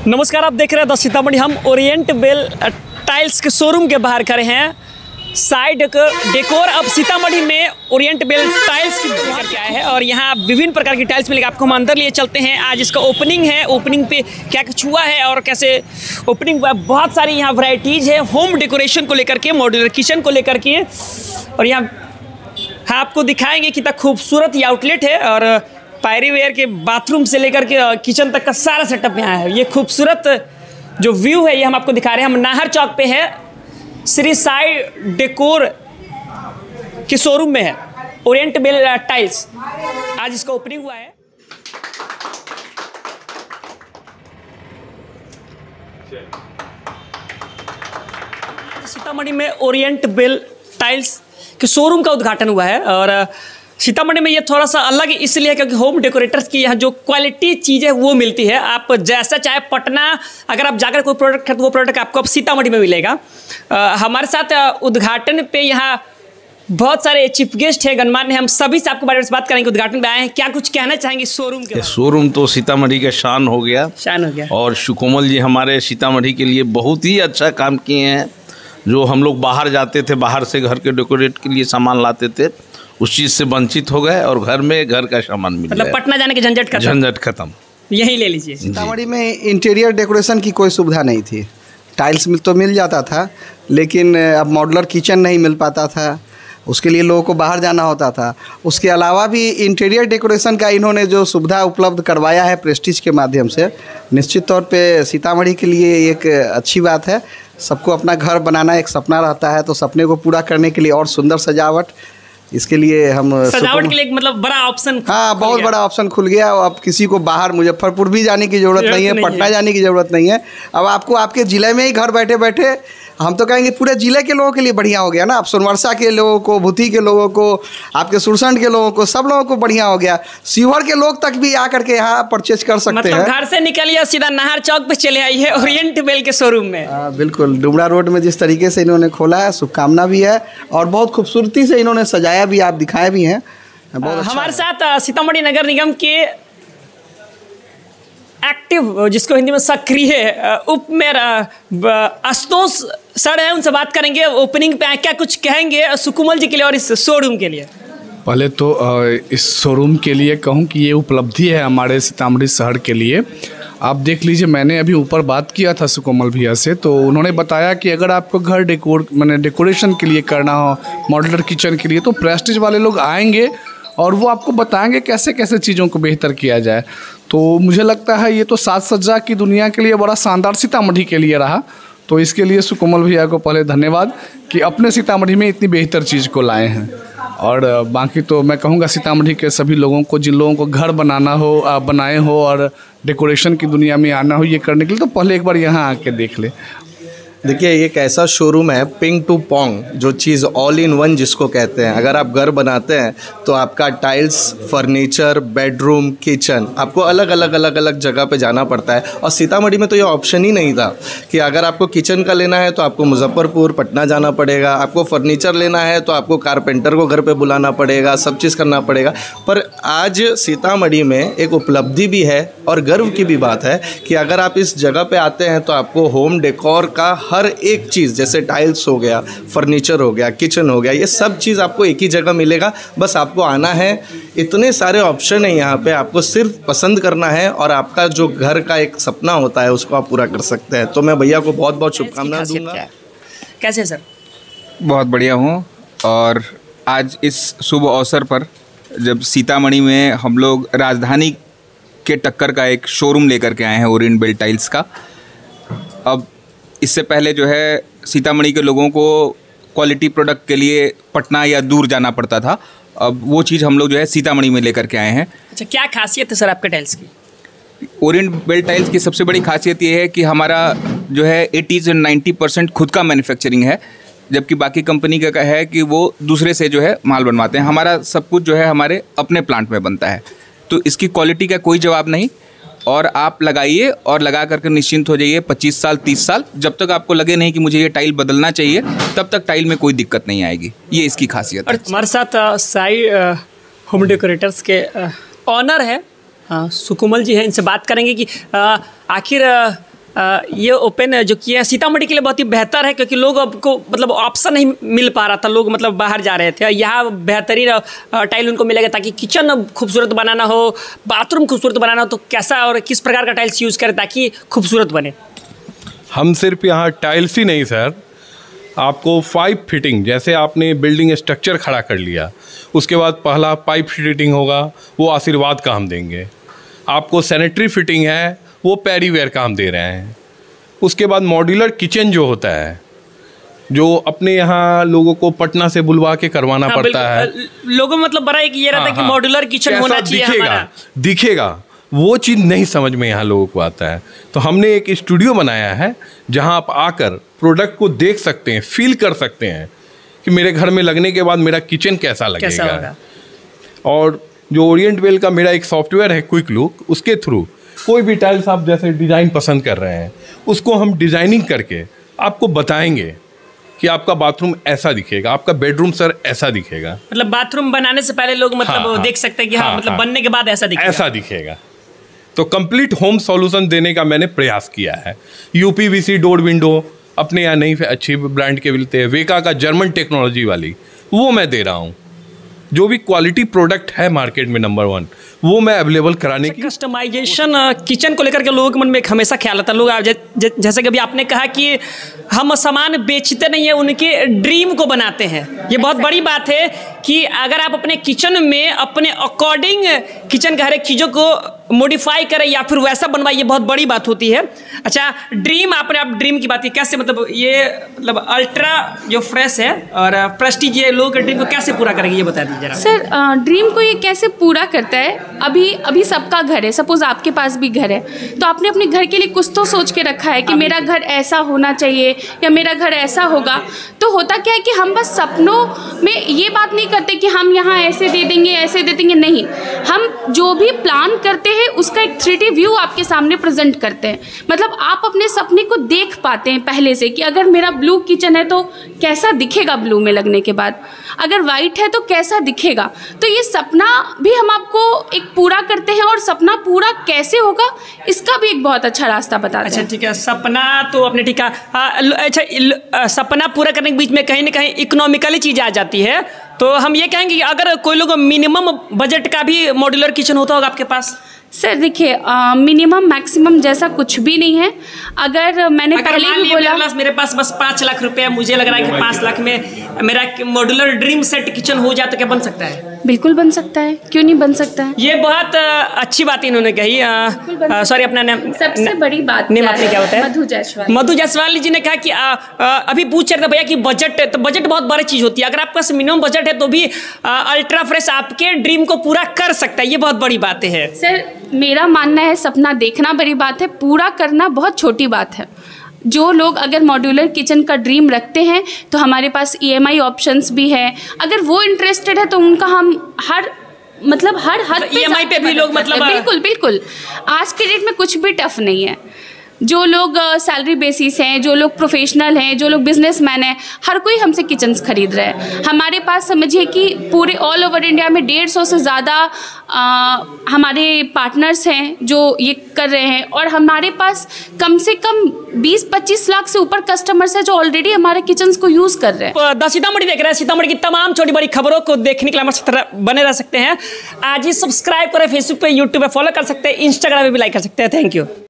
नमस्कार, आप देख रहे हैं द सीतामढ़ी। हम ओरिएंट बेल टाइल्स के शोरूम के बाहर खड़े हैं। साइड डेकोर अब सीतामढ़ी में ओरिएंट बेल टाइल्स की दुकान के आए हैं और यहाँ विभिन्न प्रकार की टाइल्स मिलेगी। आपको हम अंदर लिए चलते हैं। आज इसका ओपनिंग है। ओपनिंग पे क्या कुछ हुआ है और कैसे ओपनिंग बहुत सारी यहाँ वैरायटीज़ है होम डेकोरेशन को लेकर के, मॉड्यूलर किचन को लेकर के। और यहाँ हाँ आपको दिखाएंगे कितना खूबसूरत ये आउटलेट है और पायरीवेयर के बाथरूम से लेकर के किचन तक का सारा सेटअप यहाँ है। ये खूबसूरत जो व्यू है ये हम आपको दिखा रहे हैं। हम नाहर चौक पे है, श्री साई डेकोर के शोरूम में है ओरिएंट बेल टाइल्स। आज इसका ओपनिंग हुआ है। सीतामढ़ी में ओरिएंट बेल टाइल्स के शोरूम का उद्घाटन हुआ है और सीतामढ़ी में ये थोड़ा सा अलग इसलिए है क्योंकि होम डेकोरेटर्स की यहाँ जो क्वालिटी चीज़ है वो मिलती है। आप जैसा चाहे पटना अगर आप जाकर कोई प्रोडक्ट है तो वो प्रोडक्ट आपको अब सीतामढ़ी में मिलेगा। हमारे साथ उद्घाटन पे यहाँ बहुत सारे चीफ गेस्ट हैं, गणमान्य हैं। हम सभी से आपके बारे में बात करेंगे। उद्घाटन पे आए हैं, क्या कुछ कहना चाहेंगे शोरूम के? शोरूम तो सीतामढ़ी का शान हो गया, शान हो गया। और सुकोमल जी हमारे सीतामढ़ी के लिए बहुत ही अच्छा काम किए हैं। जो हम लोग बाहर जाते थे, बाहर से घर के डेकोरेट के लिए सामान लाते थे, उस चीज़ से वंचित हो गए और घर में घर का सामान मिल गया। मतलब पटना जाने की झंझट खत्म, यही ले लीजिए। सीतामढ़ी में इंटीरियर डेकोरेशन की कोई सुविधा नहीं थी। टाइल्स तो मिल जाता था, लेकिन अब मॉड्यूलर किचन नहीं मिल पाता था। उसके लिए लोगों को बाहर जाना होता था। उसके अलावा भी इंटीरियर डेकोरेशन का इन्होंने जो सुविधा उपलब्ध करवाया है प्रेस्टीज के माध्यम से, निश्चित तौर पे सीतामढ़ी के लिए एक अच्छी बात है। सबको अपना घर बनाना एक सपना रहता है, तो सपने को पूरा करने के लिए और सुंदर सजावट, इसके लिए हम सजावट के लिए मतलब बड़ा ऑप्शन, हाँ बहुत बड़ा ऑप्शन खुल गया। अब किसी को बाहर मुजफ्फरपुर भी जाने की ज़रूरत नहीं है, पटना जाने की ज़रूरत नहीं है। अब आपको आपके ज़िले में ही घर बैठे बैठे, हम तो कहेंगे पूरे ज़िले के लोगों के लिए बढ़िया हो गया ना। अब सोनवर्षा के लोगों को, भूथी के लोगों को, आपके सुरसंड के लोगों को, सब लोगों को बढ़िया हो गया। शिवहर के लोग तक भी आकर के यहाँ परचेज कर सकते हैं। घर से निकलिए सीधा नाहर चौक पे चले आइए ओरिएंट बेल के शोरूम में। बिल्कुल, डुमरा रोड में जिस तरीके से इन्होंने खोला है, शुभकामना भी है और बहुत खूबसूरती से इन्होंने सजाया भी, आप दिखाए भी हैं। हमारे साथ सीतामढ़ी नगर निगम के एक्टिव, जिसको हिंदी में सक्रिय उप मेयर आशुतोष सर हैं, उनसे बात करेंगे। ओपनिंग पे क्या कुछ कहेंगे सुकोमल जी के लिए और इस शोरूम के लिए? पहले तो इस शोरूम के लिए कहूँ कि ये उपलब्धि है हमारे सीतामढ़ी शहर के लिए। आप देख लीजिए, मैंने अभी ऊपर बात किया था सुकोमल भैया से, तो उन्होंने बताया कि अगर आपको घर डेकोरेशन के लिए करना हो, मॉड्यूलर किचन के लिए, तो प्रेस्टीज वाले लोग आएंगे और वो आपको बताएंगे कैसे कैसे चीज़ों को बेहतर किया जाए। तो मुझे लगता है ये तो साज सज्जा की दुनिया के लिए बड़ा शानदार सीतामढ़ी के लिए रहा। तो इसके लिए सुकोमल भैया को पहले धन्यवाद कि अपने सीतामढ़ी में इतनी बेहतर चीज़ को लाए हैं। और बाकी तो मैं कहूँगा सीतामढ़ी के सभी लोगों को, जिन लोगों को घर बनाना हो, बनाए हो और डेकोरेशन की दुनिया में आना हो ये करने के लिए, तो पहले एक बार यहाँ आके देख ले। देखिए, एक ऐसा शोरूम है पिंग टू पोंग, जो चीज़ ऑल इन वन जिसको कहते हैं। अगर आप घर बनाते हैं तो आपका टाइल्स, फर्नीचर, बेडरूम, किचन, आपको अलग अलग जगह पे जाना पड़ता है। और सीतामढ़ी में तो ये ऑप्शन ही नहीं था कि अगर आपको किचन का लेना है तो आपको मुजफ्फरपुर, पटना जाना पड़ेगा। आपको फर्नीचर लेना है तो आपको कारपेंटर को घर पर बुलाना पड़ेगा, सब चीज़ करना पड़ेगा। पर आज सीतामढ़ी में एक उपलब्धि भी है और गर्व की भी बात है कि अगर आप इस जगह पर आते हैं तो आपको होम डेकोर का हर एक चीज़, जैसे टाइल्स हो गया, फर्नीचर हो गया, किचन हो गया, ये सब चीज़ आपको एक ही जगह मिलेगा। बस आपको आना है। इतने सारे ऑप्शन हैं यहाँ पे, आपको सिर्फ पसंद करना है और आपका जो घर का एक सपना होता है उसको आप पूरा कर सकते हैं। तो मैं भैया को बहुत बहुत शुभकामनाएं दूंगा। कैसे सर? बहुत बढ़िया हूँ। और आज इस शुभ अवसर पर जब सीतामढ़ी में हम लोग राजधानी के टक्कर का एक शोरूम लेकर के आए हैं ओरिएंट बेल टाइल्स का। अब इससे पहले जो है सीतामढ़ी के लोगों को क्वालिटी प्रोडक्ट के लिए पटना या दूर जाना पड़ता था। अब वो चीज़ हम लोग जो है सीतामढ़ी में लेकर के आए हैं। अच्छा, क्या खासियत है सर आपके टाइल्स की? ओरिएंट बेल टाइल्स की सबसे बड़ी खासियत ये है कि हमारा जो है 80 से 90% खुद का मैन्युफैक्चरिंग है, जबकि बाकी कंपनी का है कि वो दूसरे से जो है माल बनवाते हैं। हमारा सब कुछ जो है हमारे अपने प्लांट में बनता है, तो इसकी क्वालिटी का कोई जवाब नहीं। और आप लगाइए और लगा करके निश्चिंत हो जाइए। 25 साल 30 साल जब तक आपको लगे नहीं कि मुझे ये टाइल बदलना चाहिए, तब तक टाइल में कोई दिक्कत नहीं आएगी। ये इसकी खासियत है। और हमारे साथ साई होम डेकोरेटर्स के ऑनर है सुकोमल जी हैं, इनसे बात करेंगे कि आखिर ये ओपन जो किया है सीतामढ़ी के लिए बहुत ही बेहतर है, क्योंकि लोग अब को मतलब ऑप्शन नहीं मिल पा रहा था, लोग मतलब बाहर जा रहे थे। यहाँ बेहतरीन टाइल उनको मिलेगा ताकि किचन खूबसूरत बनाना हो, बाथरूम खूबसूरत बनाना हो, तो कैसा और किस प्रकार का टाइल्स यूज़ करें ताकि खूबसूरत बने? हम सिर्फ यहाँ टाइल्स ही नहीं सर, आपको पाइप फिटिंग, जैसे आपने बिल्डिंग स्ट्रक्चर खड़ा कर लिया, उसके बाद पहला पाइप फिटिंग होगा, वो आशीर्वाद का हम देंगे। आपको सैनिटरी फिटिंग है, वो पैरीवेयर का हम दे रहे हैं। उसके बाद मॉड्यूलर किचन जो होता है, जो अपने यहाँ लोगों को पटना से बुलवा के करवाना पड़ता है, लोगों में मतलब बड़ा एक ये रहता है कि मॉड्यूलर किचन होना चाहिए हमारा, दिखेगा, वो चीज़ नहीं समझ में यहाँ लोगों को आता है। तो हमने एक स्टूडियो बनाया है जहाँ आप आकर प्रोडक्ट को देख सकते हैं, फील कर सकते हैं कि मेरे घर में लगने के बाद मेरा किचन कैसा लगेगा। और जो ओरिएंट बेल का मेरा एक सॉफ्टवेयर है क्विक लुक, उसके थ्रू कोई भी टाइल्स आप जैसे डिज़ाइन पसंद कर रहे हैं, उसको हम डिज़ाइनिंग करके आपको बताएंगे कि आपका बाथरूम ऐसा दिखेगा, आपका बेडरूम सर ऐसा दिखेगा। मतलब बाथरूम बनाने से पहले लोग मतलब देख सकते हैं कि मतलब बनने के बाद ऐसा दिखेगा। तो कंप्लीट होम सॉल्यूशन देने का मैंने प्रयास किया है। यूपीवीसी डोर विंडो अपने यहाँ नहीं अच्छी ब्रांड के मिलते हैं, वेका का जर्मन टेक्नोलॉजी वाली वो मैं दे रहा हूँ। जो भी क्वालिटी प्रोडक्ट है मार्केट में नंबर 1, वो मैं अवेलेबल कराने की। कस्टमाइजेशन किचन को लेकर के लोगों के मन में एक हमेशा ख्याल आता है। लोग जैसे कि अभी आपने कहा कि हम सामान बेचते नहीं है, उनके ड्रीम को बनाते हैं। ये बहुत बड़ी बात है कि अगर आप अपने किचन में अपने अकॉर्डिंग किचन का हर एक चीज़ों को मॉडिफाई करें या फिर वैसा बनवाइए, बहुत बड़ी बात होती है। अच्छा, ड्रीम आपने आप ड्रीम की बात की, कैसे मतलब ये मतलब अल्ट्रा जो फ्रेश है और प्रेस्टीज, ये लोगों के ड्रीम को कैसे पूरा करेंगे ये बता दीजिए सर। ड्रीम को ये कैसे पूरा करता है, अभी सबका घर है, सपोज आपके पास भी घर है, तो आपने अपने घर के लिए कुछ तो सोच के रखा है कि मेरा घर ऐसा होना चाहिए या मेरा घर ऐसा होगा। तो होता क्या है कि हम बस सपनों में ये बात नहीं करते कि हम यहाँ ऐसे दे देंगे ऐसे दे देंगे, नहीं, हम जो भी प्लान करते हैं उसका एक 3D व्यू आपके सामने प्रेजेंट करते हैं। मतलब आप अपने सपने को देख पाते हैं पहले से कि अगर मेरा ब्लू किचन है तो कैसा दिखेगा ब्लू में लगने के बाद, अगर वाइट है तो कैसा दिखेगा। तो ये सपना भी हम आपको एक पूरा करते हैं, और सपना पूरा कैसे होगा इसका भी एक बहुत अच्छा रास्ता बताते हैं। अच्छा ठीक है, सपना तो अपने ठीक है। अच्छा, सपना पूरा करने के बीच में कहीं ना कहीं इकोनॉमिकली चीज़ आ जाती है, तो हम ये कहेंगे कि अगर कोई लोग मिनिमम बजट का भी मॉड्यूलर किचन होता होगा आपके पास? सर देखिए, मिनिमम मैक्सिमम जैसा कुछ भी नहीं है। अगर मैंने पहले भी बोला, मेरे पास बस 5 लाख रुपया, मुझे लग रहा है कि 5 लाख में मेरा मॉड्यूलर ड्रीम सेट किचन हो जाए तो क्या बन सकता है? बिल्कुल बन सकता है, क्यों नहीं बन सकता है। ये बहुत अच्छी बात इन्होंने कही। सॉरी, अपना नाम, सबसे बड़ी बात नेम आपने क्या होता है? मधु जायसवाल। मधु जायसवाल जी ने कहा कि अभी पूछ रहे थे भैया कि बजट, तो बजट बहुत बड़ी चीज़ होती है। अगर आपके पास मिनिमम बजट है तो भी अल्ट्रा फ्रेश आपके ड्रीम को पूरा कर सकता है, ये बहुत बड़ी बातें हैं। सर मेरा मानना है सपना देखना बड़ी बात है, पूरा करना बहुत छोटी बात है। जो लोग अगर मॉड्यूलर किचन का ड्रीम रखते हैं तो हमारे पास EMI ऑप्शंस भी है, अगर वो इंटरेस्टेड है तो उनका हम हर हद EMI पे भी लोग मतलब बिल्कुल आज के डेट में कुछ भी टफ नहीं है। जो लोग सैलरी बेसिस हैं, जो लोग प्रोफेशनल हैं, जो लोग बिजनेसमैन हैं, हर कोई हमसे किचन्स खरीद रहे हैं। हमारे पास समझिए कि पूरे ऑल ओवर इंडिया में 150 से ज़्यादा हमारे पार्टनर्स हैं जो ये कर रहे हैं, और हमारे पास कम से कम 20-25 लाख से ऊपर कस्टमर्स हैं जो ऑलरेडी हमारे किचन्स को यूज़ कर रहे हैं। द सीतामढ़ी देख रहे हैं, सीतामढ़ी की तमाम छोटी बड़ी खबरों को देखने के लिए हमारे साथ बने रह सकते हैं। आज ही सब्सक्राइब करें, फेसबुक पे, यूट्यूब पे फॉलो कर सकते हैं, इंस्टाग्राम पे भी लाइक कर सकते हैं। Thank you.